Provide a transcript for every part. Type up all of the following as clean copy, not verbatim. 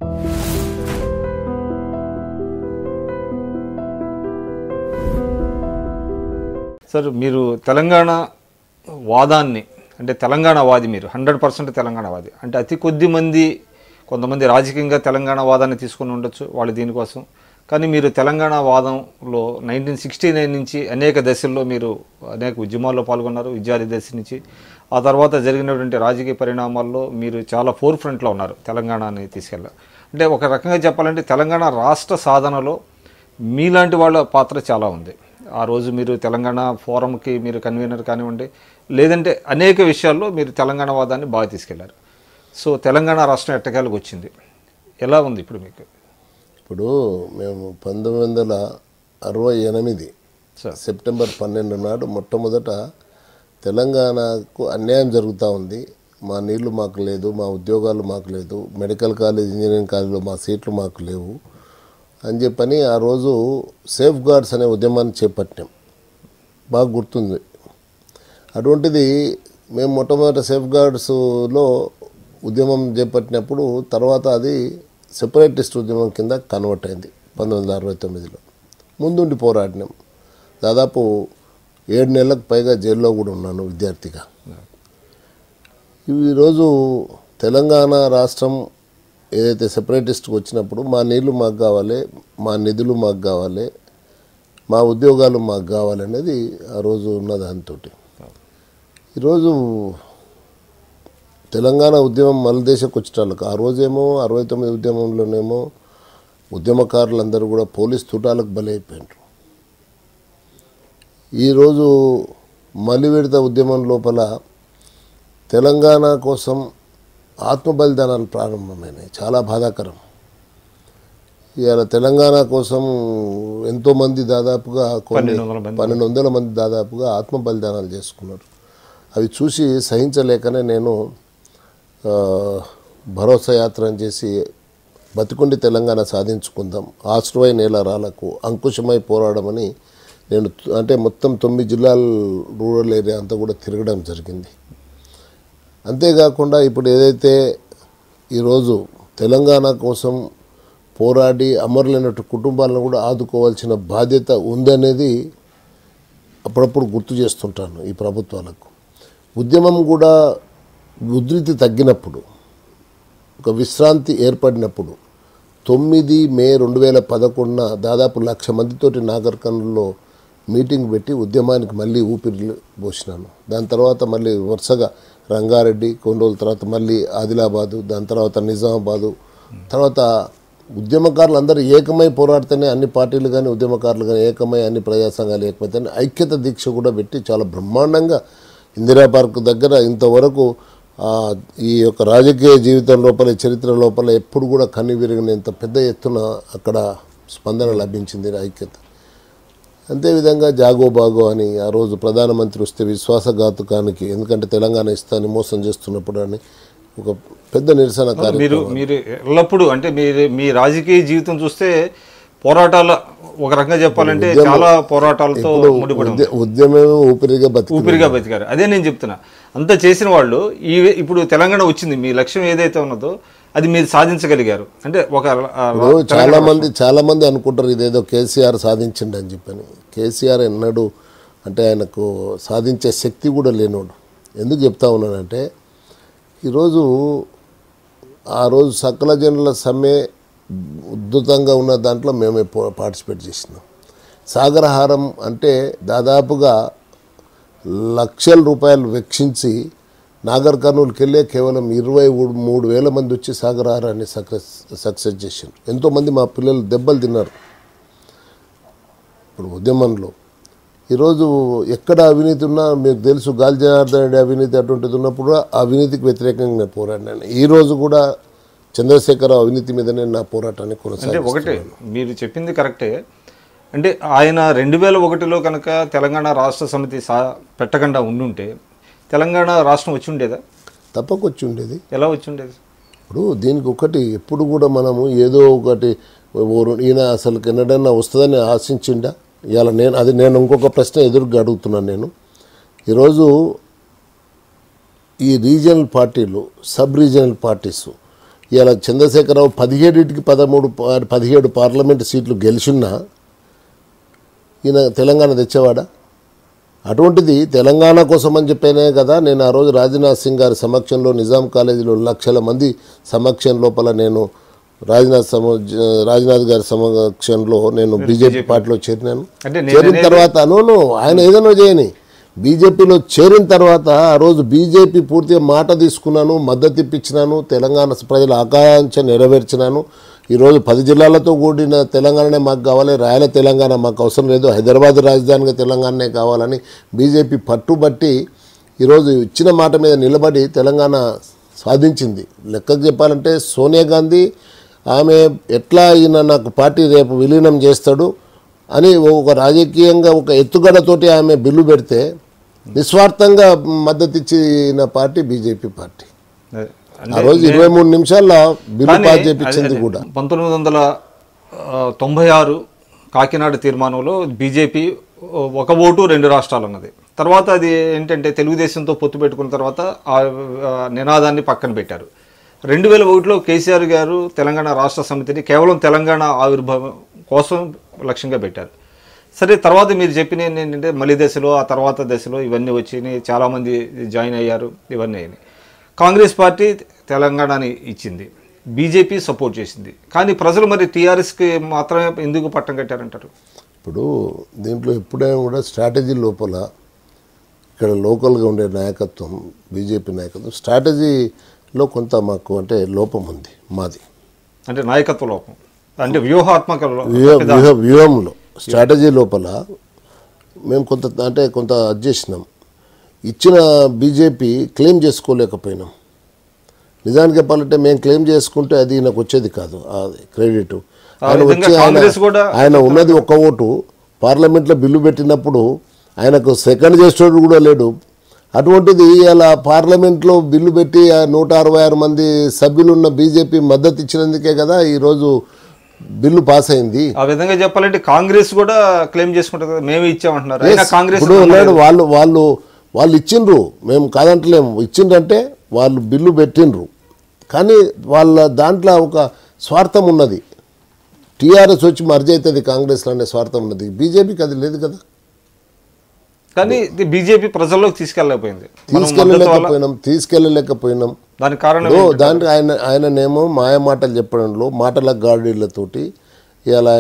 Sir మీరు తెలంగాణ వాదాన్ని అంటే తెలంగాణ వాది, మీరు 100% తెలంగాణ వాది అంటే అతి కొద్ది మంది కొంతమంది రాజకీయంగా తెలంగాణ వాదాన్ని తీసుకుని ఉండొచ్చు వాళ్ళు దీనికోసం. కానీ మీరు తెలంగాణ వాదంలో 1969 నుంచి అనేక దశల్లో మీరు అనేక ఉద్యమాల్లో పాల్గొన్నారు, విద్యార్థి దశ నుంచి. ఆ తర్వాత జరిగినటువంటి రాజకీయ పరిణామాల్లో మీరు చాలా ఫోర్ ఫ్రంట్లో ఉన్నారు తెలంగాణని తీసుకెళ్ళారు. అంటే ఒక రకంగా చెప్పాలంటే తెలంగాణ రాష్ట్ర సాధనలో మీలాంటి వాళ్ళ పాత్ర చాలా ఉంది. ఆ రోజు మీరు తెలంగాణ ఫోరంకి మీరు కన్వీనర్ కానివ్వండి, లేదంటే అనేక విషయాల్లో మీరు తెలంగాణ వాదాన్ని బాగా తీసుకెళ్లారు. సో తెలంగాణ రాష్ట్రం ఎట్టకేలకు వచ్చింది, ఎలా ఉంది ఇప్పుడు మీకు? ఇప్పుడు మేము 1968 సెప్టెంబర్ 12 నాడు మొట్టమొదట తెలంగాణకు అన్యాయం జరుగుతూ ఉంది, మా నీళ్లు మాకు లేదు, మా ఉద్యోగాలు మాకు లేదు, మెడికల్ కాలేజ్ ఇంజనీరింగ్ కాలేజీలో మా సీట్లు మాకు లేవు అని చెప్పని ఆ రోజు సేఫ్ గార్డ్స్ అనే ఉద్యమాన్ని చేపట్టాం. బాగా గుర్తుంది. అటువంటిది మేము మొట్టమొదట సేఫ్ గార్డ్స్లో ఉద్యమం చేపట్టినప్పుడు తర్వాత అది సెపరేటిస్ట్ ఉద్యమం కింద కన్వర్ట్ అయింది 1969లో. ముందుండి పోరాడినాం. దాదాపు 7 నెలలకు పైగా జైల్లో కూడా ఉన్నాను విద్యార్థిగా. ఈరోజు తెలంగాణ రాష్ట్రం ఏదైతే సెపరేటిస్ట్కి వచ్చినప్పుడు మా నీళ్లు మాకు కావాలి, మా నిధులు మాకు కావాలి, మా ఉద్యోగాలు మాకు కావాలనేది ఆ రోజు ఉన్న దాంతో. ఈరోజు తెలంగాణ ఉద్యమం మలదేశకు వచ్చేటాళ్ళకు ఆ రోజేమో 69 ఉద్యమంలోనేమో ఉద్యమకారులందరూ కూడా పోలీస్ తుటాలకు బలైపోయినారు. ఈరోజు మలివిడత ఉద్యమం లోపల తెలంగాణ కోసం ఆత్మ బలిదానాలు ప్రారంభమైనాయి. చాలా బాధాకరం. ఇవాళ తెలంగాణ కోసం ఎంతోమంది దాదాపుగా 1200 మంది దాదాపుగా ఆత్మ బలిదానాలు చేసుకున్నారు. అవి చూసి సహించలేకనే నేను భరోసా యాత్ర చేసి బతికుండి తెలంగాణ సాధించుకుందాం, ఆశ్రయ నేలరాలకు అంకుశమై పోరాడమని నేను అంటే మొత్తం 9 జిల్లాల రూరల్ ఏరియా అంతా కూడా తిరగడం జరిగింది. అంతేకాకుండా ఇప్పుడు ఏదైతే ఈరోజు తెలంగాణ కోసం పోరాడి అమరులైనట్టు కుటుంబాలను కూడా ఆదుకోవాల్సిన బాధ్యత ఉందనేది అప్పుడప్పుడు గుర్తు చేస్తుంటాను ఈ ప్రభుత్వాలకు. ఉద్యమం కూడా ఉధృతి తగ్గినప్పుడు, ఒక విశ్రాంతి ఏర్పడినప్పుడు 9 మే 2011 దాదాపు 1,00,000 మందితోటి నాగర్ కర్నూల్లో మీటింగ్ పెట్టి ఉద్యమానికి మళ్ళీ ఊపిరి పోసినాను. దాని తర్వాత మళ్ళీ వరుసగా రంగారెడ్డి, కొన్ని రోజుల తర్వాత మళ్ళీ ఆదిలాబాదు, దాని తర్వాత నిజామాబాదు, తర్వాత ఉద్యమకారులు అందరూ ఏకమై పోరాడితేనే అన్ని పార్టీలు కానీ ఉద్యమకారులు కానీ ఏకమై అన్ని ప్రజా సంఘాలు ఏకమైతే ఐక్యత దీక్ష కూడా పెట్టి చాలా బ్రహ్మాండంగా ఇందిరా పార్క్ దగ్గర ఇంతవరకు ఈ యొక్క రాజకీయ జీవితం లోపల చరిత్ర లోపల ఎప్పుడు కూడా కన్ను విరిగినంత పెద్ద ఎత్తున అక్కడ స్పందన లభించింది ఐక్యత. అంతేవిధంగా జాగో బాగో అని ఆ రోజు ప్రధానమంత్రి వస్తే విశ్వాసఘాతుకానికి, ఎందుకంటే తెలంగాణ ఇస్తాన్ని మోసం చేస్తున్నప్పుడు అని ఒక పెద్ద నిరసన కార్యక్రమం. మీరు ఎల్లప్పుడూ అంటే మీ రాజకీయ జీవితం చూస్తే పోరాటాల ఒక రకంగా చెప్పాలంటే చాలా పోరాటాలతో ముడిపడి ఉద్యమమే ఊపిరిగా బతికారు. అదే నేను చెప్తున్నా, అంతా చేసిన వాళ్ళు ఇప్పుడు తెలంగాణ వచ్చింది, మీ లక్ష్యం ఏదైతే ఉన్నదో అది మీరు సాధించగలిగారు. అంటే ఒక చాలా మంది అనుకుంటారు ఇదేదో కేసీఆర్ సాధించండి అని చెప్పని. కేసీఆర్ ఎన్నడూ అంటే ఆయనకు సాధించే శక్తి కూడా లేనోడు. ఎందుకు చెప్తా ఉన్నానంటే ఈరోజు ఆ రోజు సకల జనుల సమ్మె ఉద్ధృతంగా ఉన్న దాంట్లో మేమే పార్టిసిపేట్ చేసినాం. సాగరహారం అంటే దాదాపుగా లక్షల రూపాయలు వెచ్చించి నాగర్ కర్నూలుకి వెళ్ళే కేవలం 23,000 మంది వచ్చి సాగరహారాన్ని సక్సెస్ చేశారు. ఎంతోమంది మా పిల్లలు దెబ్బలు తిన్నారు. ఇప్పుడు ఉద్యమంలో ఈరోజు ఎక్కడ అవినీతి ఉన్నా మీకు తెలుసు, గాలి జనార్దన్ రెడ్డి అవినీతి అటువంటిది ఉన్నప్పుడు అవినీతికి వ్యతిరేకంగా నేను పోరాడినాను. ఈరోజు కూడా చంద్రశేఖర్ అవినీతి మీదనే నా పోరాటాన్ని కొనసాగిస్తున్నాను. ఒకటే మీరు చెప్పింది కరెక్టే. అంటే ఆయన 2001లో కనుక తెలంగాణ రాష్ట్ర సమితి పెట్టకుండా ఉండుంటే తెలంగాణ రాష్ట్రం వచ్చి ఉండేదా? తప్పక వచ్చి ఉండేది. ఎలా వచ్చి ఉండేది? ఇప్పుడు దీనికి ఒకటి ఎప్పుడు కూడా మనము ఏదో ఒకటి ఈయన అసలు ఎన్నడన్నా వస్తుందని ఆశించిండా? ఇవాళ నేను ఇంకొక ప్రశ్న ఎదురుగా అడుగుతున్నాను. నేను ఈరోజు ఈ రీజనల్ పార్టీలు, సబ్ రీజనల్ పార్టీస్ ఇలా చంద్రశేఖరరావు 17కి 17 పార్లమెంటు సీట్లు గెలిచున్నా ఈయన తెలంగాణ తెచ్చేవాడా? అటువంటిది తెలంగాణ కోసం అని చెప్పేనే కదా నేను ఆ రోజు రాజ్నాథ్ సింగ్ గారి సమక్షంలో నిజాం కాలేజీలో లక్షల మంది సమక్షం లోపల నేను రాజ్నాథ్ గారి సమక్షంలో నేను బీజేపీ పార్టీలో చేరినాను. చేరిన తర్వాత ఆయన ఏదైనా చేయని బీజేపీలో చేరిన తర్వాత ఆ రోజు బీజేపీ పూర్తిగా మాట తీసుకున్నాను, మద్దతు ఇప్పించినాను, తెలంగాణ ప్రజల ఆకాంక్ష నెరవేర్చినాను. ఈరోజు 10 జిల్లాలతో కూడిన తెలంగాణనే మాకు కావాలి, రాయల తెలంగాణ మాకు అవసరం లేదు, హైదరాబాద్ రాజధానిగా తెలంగాణనే కావాలని బీజేపీ పట్టుబట్టి ఈరోజు ఇచ్చిన మాట మీద నిలబడి తెలంగాణ సాధించింది. లెక్కకు చెప్పాలంటే సోనియా గాంధీ ఆమె ఎట్లా ఈయన నాకు పార్టీ రేపు విలీనం చేస్తాడు అని ఒక రాజకీయంగా ఒక ఎత్తుగడతోటి ఆమె బిల్లు పెడితే నిస్వార్థంగా మద్దతు ఇచ్చిన పార్టీ బీజేపీ పార్టీ. ఆ రోజు 23 నిమిషాల్లో బిల్లు పాస్ చేయించింది కూడా. 1996 కాకినాడ తీర్మానంలో బీజేపీ 1 ఓటు 2 రాష్ట్రాలు అన్నది. తర్వాత అది ఏంటంటే తెలుగుదేశంతో పొత్తు పెట్టుకున్న తర్వాత ఆ నినాదాన్ని పక్కన పెట్టారు. 2001లో కేసీఆర్ గారు తెలంగాణ రాష్ట్ర సమితిని కేవలం తెలంగాణ ఆవిర్భావం కోసం లక్ష్యంగా పెట్టారు. సరే, తర్వాత మీరు చెప్పిన ఏంటంటే మలి దశలో ఆ తర్వాత దశలో ఇవన్నీ వచ్చినాయి, చాలామంది జాయిన్ అయ్యారు, ఇవన్నీ అయినాయి. కాంగ్రెస్ పార్టీ తెలంగాణని ఇచ్చింది, బీజేపీ సపోర్ట్ చేసింది. కానీ ప్రజలు మరి టీఆర్ఎస్కి మాత్రమే ఎందుకు పట్టం కట్టారంటారు? ఇప్పుడు దీంట్లో ఎప్పుడైనా కూడా స్ట్రాటజీ లోపల ఇక్కడ లోకల్గా ఉండే నాయకత్వం, బీజేపీ నాయకత్వం స్ట్రాటజీలో కొంత మాకు అంటే లోపం ఉంది మాది. అంటే నాయకత్వ లోపం అంటే వ్యూహాత్మక వ్యూహంలో స్ట్రాటజీ లోపల మేము కొంత అది చేసినాం. ఇచ్చిన బీజేపీ క్లెయిమ్ చేసుకోలేకపోయినాం. నిజానికి చెప్పాలంటే మేము క్లెయిమ్ చేసుకుంటే అది నాకు వచ్చేది కాదు, అది క్రెడిట్. ఆయన ఉన్నది 1 ఓటు. పార్లమెంట్లో బిల్లు పెట్టినప్పుడు ఆయనకు సెకండ్ చేసేవాడు కూడా లేడు. అటువంటిది ఇలా పార్లమెంట్లో బిల్లు పెట్టి 166 మంది సభ్యులున్న బీజేపీ మద్దతు ఇచ్చినందుకే కదా ఈరోజు బిల్లు పాస్ అయింది. ఆ విధంగా చెప్పాలంటే కాంగ్రెస్ కూడా క్లెయిమ్ చేసుకుంటారు కదా, మేమే ఇచ్చామంటున్నారు. ఇప్పుడు వాళ్ళు ఇచ్చిండ్రు, మేము కాదంటలేము. ఇచ్చిండ్రంటే వాళ్ళు బిల్లు పెట్టిండ్రు, కానీ వాళ్ళ దాంట్లో ఒక స్వార్థం ఉన్నది. టీఆర్ఎస్ వచ్చి మర్జ్ అవుతుంది కాంగ్రెస్లో అనే స్వార్థం ఉన్నది. బీజేపీకి అది లేదు కదా. కానీ బీజేపీ ప్రజల్లోకి తీసుకెళ్ళలేకపోయినాం. దానికి కారణం దానికి ఆయననేమో మాయ మాటలు చెప్పడంలో మాటల గాడిళ్లతోటి ఇలా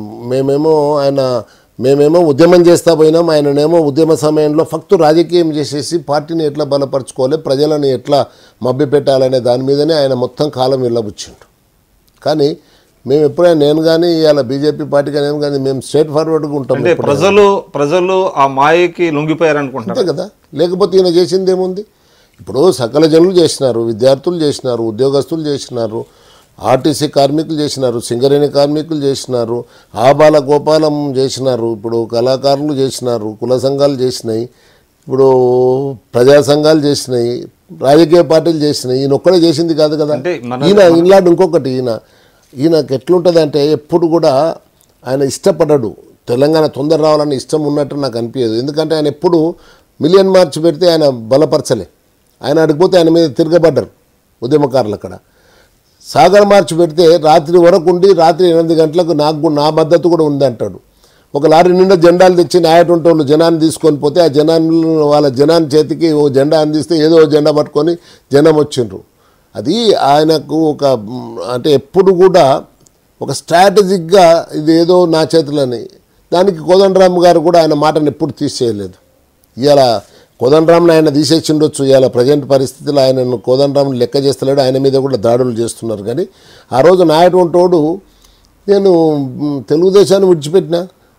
మేమేమో ఉద్యమం చేస్తా పోయినాం, ఆయననేమో ఉద్యమ సమయంలో ఫక్తు రాజకీయం చేసేసి పార్టీని ఎట్లా బలపరచుకోవాలి, ప్రజలను ఎట్లా మభ్యపెట్టాలనే దాని మీదనే ఆయన మొత్తం కాలం వెళ్ళబుచ్చిండు. కానీ మేము ఎప్పుడైనా నేను కానీ ఇలా బీజేపీ పార్టీగా నేను కానీ మేము స్ట్రేట్ ఫార్వర్డ్గా ఉంటాం. ప్రజలు ఆ మాయకి లొంగిపోయారు అనుకుంటారు కదా. లేకపోతే ఈయన చేసింది ఏముంది? ఇప్పుడు సకల జనులు చేసినారు, విద్యార్థులు చేసినారు, ఉద్యోగస్తులు చేసినారు, ఆర్టీసీ కార్మికులు చేసినారు, సింగరేణి కార్మికులు చేసినారు, ఆబాల గోపాలం చేసినారు, ఇప్పుడు కళాకారులు చేసినారు, కుల సంఘాలు చేసినాయి, ఇప్పుడు ప్రజా సంఘాలు చేసినాయి, రాజకీయ పార్టీలు చేసినాయి. ఈయన ఒక్కడే చేసింది కాదు కదా. ఇలాంటి ఇంకొకటి ఈయనకు ఎట్లుంటుంది అంటే ఎప్పుడు కూడా ఆయన ఇష్టపడ్డాడు తెలంగాణ తొందర రావాలని ఇష్టం ఉన్నట్టు నాకు అనిపించదు. ఎందుకంటే ఆయన ఎప్పుడు మిలియన్ మార్చ్ పెడితే ఆయన బలపరచలే. ఆయన అడిగిపోతే ఆయన మీద తిరగబడ్డారు ఉద్యమకారులు. అక్కడ సాగర్ మార్చ్ పెడితే రాత్రి వరకు ఉండి రాత్రి 8 గంటలకు నా మద్దతు కూడా ఉంది అంటాడు. ఒక లారీ నిండా జెండాలు తెచ్చి నాయటువంటి వాళ్ళు జనాన్ని తీసుకొని పోతే ఆ వాళ్ళ జనాన్ని చేతికి ఓ జెండా అందిస్తే ఏదో జెండా పట్టుకొని జనం వచ్చిండ్రు. అది ఆయనకు అంటే ఎప్పుడు కూడా ఒక స్ట్రాటజిక్గా ఇది ఏదో నా చేతులని. దానికి కోదండరామ్ గారు కూడా ఆయన మాటను ఎప్పుడు తీసేయలేదు. ఇవాళ కోదండరామ్ని ఆయన తీసేసిండొచ్చు, ఇవాళ ప్రజెంట్ పరిస్థితుల్లో ఆయనను కోదండరామ్ని లెక్క చేస్తలేడు, ఆయన మీద కూడా దాడులు చేస్తున్నారు. కానీ ఆ రోజు నాయటువంటి వాడు నేను తెలుగుదేశాన్ని విడిచిపెట్టిన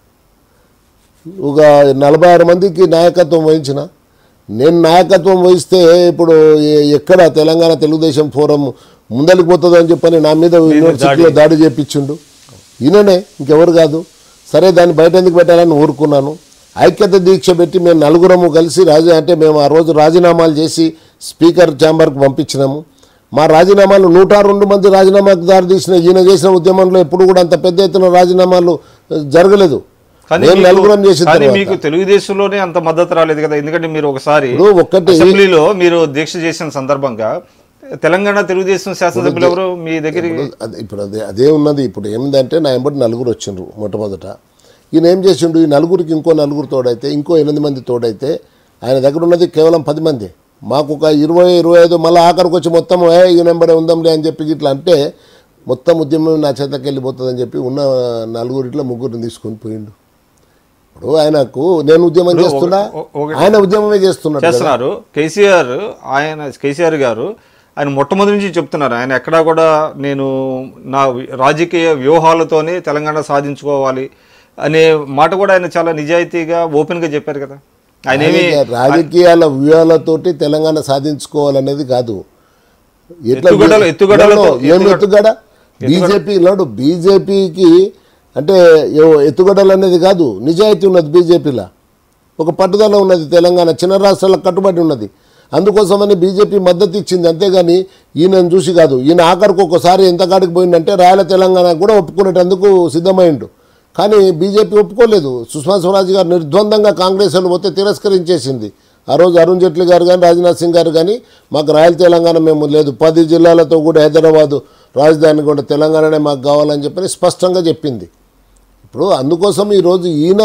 ఒక 46 మందికి నాయకత్వం వహించిన. నేను నాయకత్వం వహిస్తే ఇప్పుడు ఎక్కడ తెలంగాణ తెలుగుదేశం ఫోరం ముందలికి పోతుందో అని చెప్పని నా మీద యూనివర్సిటీలో దాడి చేయించిండు ఈయననే, ఇంకెవరు కాదు. సరే దాన్ని బయట ఎందుకు పెట్టాలని ఊరుకున్నాను. ఐక్యత దీక్ష పెట్టి మేము 4 కలిసి మేము ఆ రోజు రాజీనామాలు చేసి స్పీకర్ ఛాంబర్కి పంపించినాము. మా రాజీనామాలు 102 మంది రాజీనామాకు దారి తీసిన. ఈయన చేసిన ఉద్యమంలో ఎప్పుడు కూడా అంత పెద్ద ఎత్తున రాజీనామాలు జరగలేదు. మీకు తెలుగుదేశంలోనే అంత మద్దతు రాలేదు కదా. ఎందుకంటే మీరు ఒకసారి అసెంబ్లీలో మీరు దీక్ష చేసిన సందర్భంగా తెలంగాణ తెలుగుదేశం శాసనసభ్యులు ఎవరు మీ దగ్గరికి? ఇప్పుడు అదే ఉన్నది. ఇప్పుడు ఏమిందంటే నా ఎంబడి నలుగురు వచ్చిండ్రు మొట్టమొదట. ఈయన ఏం చేసిండు, ఈ నలుగురికి ఇంకో నలుగురు తోడైతే, ఇంకో 8 మంది తోడైతే, ఆయన దగ్గర ఉన్నది కేవలం 10 మంది. మాకు ఒక 20-25 మళ్ళీ ఆఖరికి వచ్చి మొత్తం ఈయన ఎంబడే ఉందాంలే అని చెప్పి ఇట్లా అంటే మొత్తం ఉద్యమం నా చేతకి వెళ్ళిపోతుందని చెప్పి ఉన్న నలుగురిట్లో 3 తీసుకొని పోయిండు. ఇప్పుడు ఆయనకు నేను ఉద్యమం చేస్తున్నా, ఆయన ఉద్యమమే చేస్తున్నారు. కేసీఆర్ గారు ఆయన మొట్టమొదటి నుంచి చెప్తున్నారు, ఆయన ఎక్కడా కూడా నేను నా రాజకీయ వ్యూహాలతోనే తెలంగాణ సాధించుకోవాలి అనే మాట కూడా ఆయన చాలా నిజాయితీగా ఓపెన్గా చెప్పారు కదా. ఆయన ఏమి రాజకీయాల వ్యూహాలతోటి తెలంగాణ సాధించుకోవాలనేది కాదు. ఎత్తుగడ బీజేపీకి అంటే ఎత్తుగడలు అనేది కాదు, నిజాయితీ ఉన్నది బీజేపీలో, ఒక పట్టుదల ఉన్నది, తెలంగాణ చిన్న రాష్ట్రాలకు కట్టుబడి ఉన్నది. అందుకోసమని బీజేపీ మద్దతు ఇచ్చింది. అంతేగాని ఈయనను చూసి కాదు. ఈయన ఆఖరికి ఒక్కసారి ఎంత కాడికి పోయిందంటే రాయల తెలంగాణ కూడా ఒప్పుకునేటందుకు సిద్ధమైండు. కానీ బీజేపీ ఒప్పుకోలేదు. సుష్మా స్వరాజ్ గారు నిర్ద్వందంగా కాంగ్రెస్ వాళ్ళు పోతే తిరస్కరించేసింది. ఆ రోజు అరుణ్ జైట్లీ గారు కానీ రాజ్నాథ్ సింగ్ గారు కానీ మాకు రాయల తెలంగాణ మేము లేదు, 10 జిల్లాలతో కూడా హైదరాబాదు రాజధాని కూడా తెలంగాణనే మాకు కావాలని చెప్పని స్పష్టంగా చెప్పింది. ఇప్పుడు అందుకోసం ఈరోజు ఈయన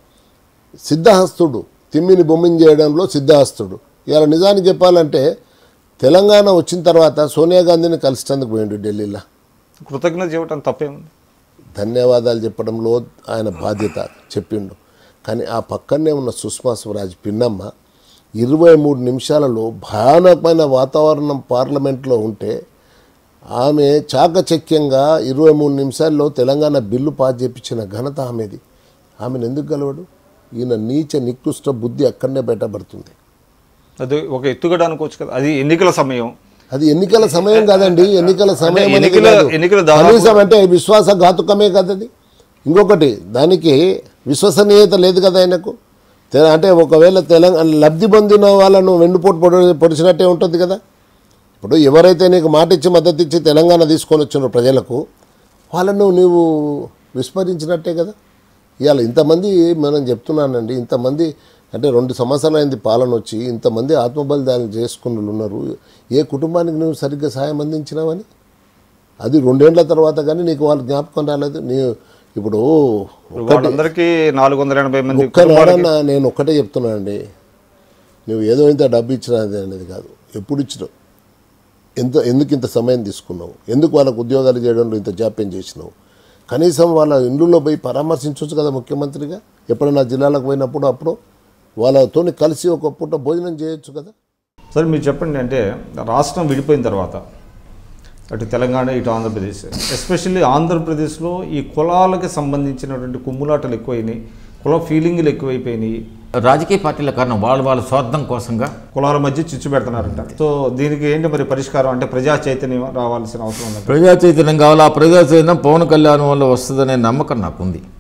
సిద్ధహస్తుడు, తిమ్మిని బొమ్మిని చేయడంలో సిద్ధహస్తుడు. ఇవాళ నిజానికి చెప్పాలంటే తెలంగాణ వచ్చిన తర్వాత సోనియా గాంధీని కలిసేందుకు పోయిండు ఢిల్లీలో. కృతజ్ఞత చెప్పడం తప్పేముంది, ధన్యవాదాలు చెప్పడంలో ఆయన బాధ్యత చెప్పిండు. కానీ ఆ పక్కనే ఉన్న సుష్మా స్వరాజ్ పిన్నమ్మ 23 నిమిషాలలో భయానకమైన వాతావరణం పార్లమెంట్లో ఉంటే ఆమె చాకచక్యంగా 23 నిమిషాల్లో తెలంగాణ బిల్లు పాస్ చేయించిన ఘనత ఆమెది. ఆమెను ఎందుకు గెలవడు? ఈయన నీచ నికృష్ట బుద్ధి అక్కడనే బయటపడుతుంది. అది ఒక ఎత్తుగడ అనుకోవచ్చు కదా. అది ఎన్నికల సమయం, అది ఎన్నికల సమయం కాదండి. ఎన్నికల సమయం కనీసం అంటే విశ్వాసఘాతుకమే కదది. ఇంకొకటి దానికి విశ్వసనీయత లేదు కదా ఆయనకు. అంటే ఒకవేళ తెలంగాణ లబ్ధి పొందిన వాళ్ళను వెన్నుపోటు పొడిచినట్టే ఉంటుంది కదా. ఇప్పుడు ఎవరైతే నీకు మాట ఇచ్చి మద్దతు ఇచ్చి తెలంగాణ తీసుకొని వచ్చిన ప్రజలకు వాళ్ళను నీవు విస్మరించినట్టే కదా. ఇవాళ ఇంతమంది మనం చెప్తున్నానండి, ఇంతమంది అంటే 2 సంవత్సరాలు అయింది పాలన వచ్చి, ఇంతమంది ఆత్మబలిదానం చేసుకున్న ఉన్నారు. ఏ కుటుంబానికి నువ్వు సరిగ్గా సాయం అందించినావని? అది 2 ఏళ్ల తర్వాత కానీ నీకు వాళ్ళు జ్ఞాపకం రాలేదు. నీ ఇప్పుడు అందరికీ 480 మంది ఒక్కనాడన్నా నేను ఒక్కటే చెప్తున్నానండి, నువ్వు ఏదో ఇంత డబ్బు ఇచ్చినది అనేది కాదు, ఎప్పుడు ఇచ్చినావు, ఎందుకు ఇంత సమయం తీసుకున్నావు, ఎందుకు వాళ్ళకు ఉద్యోగాలు చేయడంలో ఇంత జాప్యం చేసినావు? కనీసం వాళ్ళ ఇండ్లలో పోయి పరామర్శించవచ్చు కదా ముఖ్యమంత్రిగా. ఎప్పుడైనా జిల్లాలకు పోయినప్పుడు అప్పుడు వాళ్ళతో కలిసి ఒక పూట భోజనం చేయొచ్చు కదా. సరే మీరు చెప్పండి, అంటే రాష్ట్రం విడిపోయిన తర్వాత అటు తెలంగాణ ఇటు ఆంధ్రప్రదేశ్, ఎస్పెషల్లీ ఆంధ్రప్రదేశ్లో ఈ కులాలకు సంబంధించినటువంటి కుమ్ములాటలు ఎక్కువైనాయి, కుల ఫీలింగ్లు ఎక్కువైపోయినాయి. రాజకీయ పార్టీల కారణం వాళ్ళ స్వార్థం కోసంగా కులాల మధ్య చిచ్చు పెడుతున్నారంట. సో దీనికి ఏంటి మరి పరిష్కారం? అంటే ప్రజా చైతన్యం రావాల్సిన అవసరం ఉంది. ప్రజా చైతన్యం కావాలి. ఆ ప్రజా చైతన్యం పవన్ కళ్యాణ్ వల్ల వస్తుందనే నమ్మకం నాకుంది.